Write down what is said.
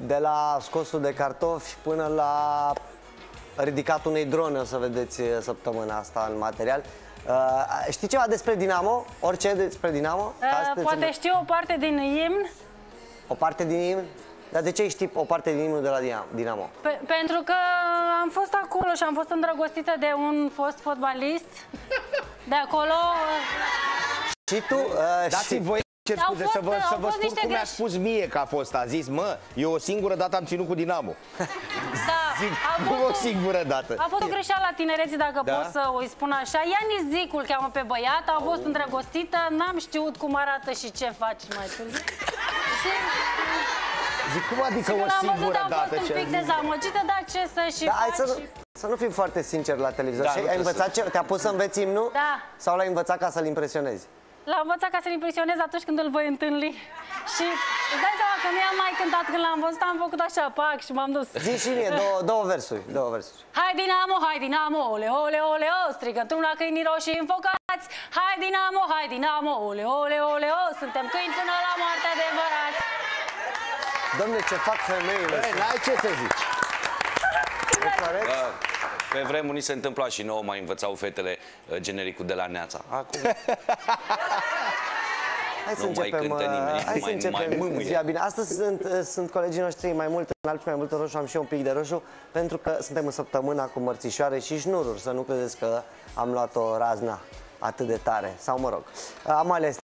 De la scosul de cartofi până la ridicatul unei drone, o să vedeți săptămâna asta în material. Știi ceva despre Dinamo? Orice despre Dinamo? Poate știu o parte din imn. O parte din imn? Dar de ce știi o parte din imnul de la Dinamo? Pentru că am fost acolo și am fost îndrăgostită de un fost fotbalist de acolo. Și tu? Dați-mi voie să vă spun cum mi-a spus mie că a fost. A zis, mă, eu o singură dată am ținut cu Dinamo. Da, Zic, o singură dată. A fost o greșeală a tinereții, dacă pot să o spun așa. Iani Zicul cheamă pe băiat, a fost îndrăgostită, n-am știut cum arată și ce faci mai târziu. Zic, cum adică o singură dată? Am fost un pic dezamăgită, dar ce să-și faci? Să nu fim foarte sinceri la televizor. Ai învățat ce? Te-a pus să înveți imnul? Da. Sau l-ai învățat ca să-l impresionezi? L-am învățat ca să-l impresionez atunci când îl voi întâlni. Și îți dai seama că nu i-am mai cântat când l-am văzut, am făcut așa, pac, și m-am dus. Zi și mie, două versuri. Hai Dinamo, ole, ole, ole, o, strigă într-una câinii roșii înfocați. Hai Dinamo, ole, ole, ole, o, suntem câini până la moarte adevărați. Dom'le, ce fac femeile? N-ai ce să zici. Pe vremuri se întâmpla și nouă, mai învățau fetele genericul de la Neața. Acum hai să nu mai începem, cântă nimeni, hai să începem ziua bine. Astăzi sunt colegii noștri mai mult în alb și mai mult în roșu, am și eu un pic de roșu, pentru că suntem în săptămâna cu mărțișoare și șnururi, să nu credeți că am luat o razna atât de tare, sau mă rog. Amalia este